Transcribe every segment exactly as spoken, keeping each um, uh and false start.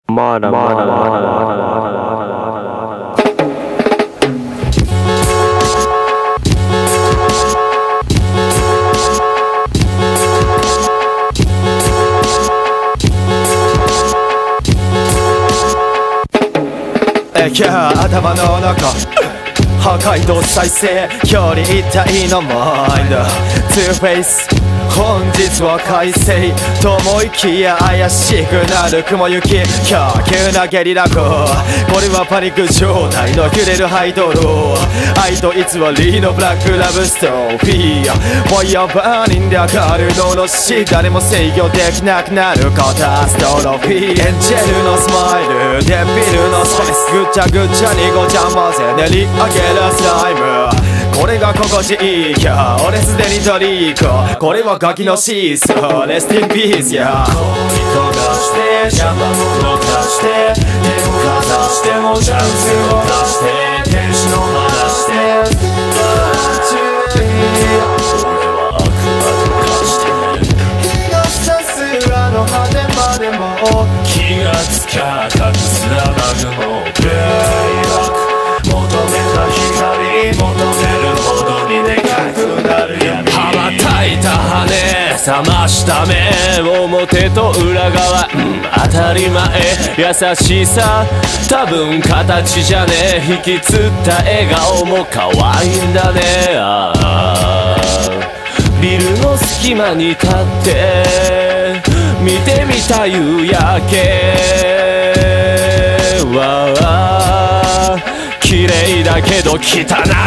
まだまだまだまだいや頭の中破壊と再生距離一体のマインド ツーフェイス本日は快晴と思いきや怪しくなる雲行き強急なゲリラ豪雨これはパニック状態の揺れるハイドロー愛と偽りのブラックラブストーリーファイヤーバーニンで明るいののし誰も制御できなくなるカタストロフィーエンジェルのスマイルデビルのスパイスぐちゃぐちゃにごちゃ混ぜ練り上げるスライムこれが心地いいや俺すでにトリコこれはガキのシーソーレスティンピースや恋焦がして邪魔者化して手をかざしてもチャンスを出して天使の話して俺は悪魔と化して日が差すあの果てまでも気がつか隠す雨雲プレイバック求めた光求めるほどにでかくなる闇羽ばたいた羽覚ました目表と裏側、うん、当たり前優しさ多分形じゃねえ引きつった笑顔も可愛いんだねあービルの隙間に立って見てみた夕焼けわあ綺麗だけど汚くて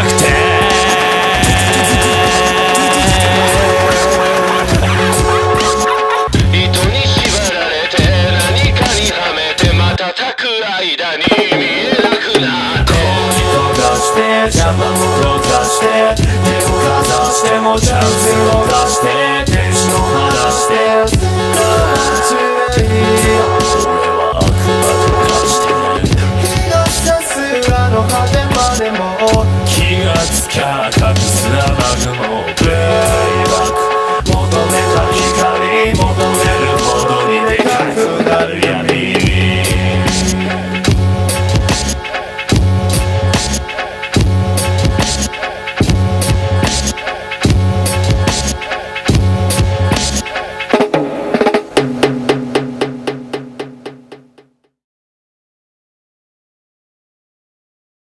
糸に縛られて何かにはめて瞬く間に見えなくなって恋とかして邪魔者化して手をかざしてもちゃう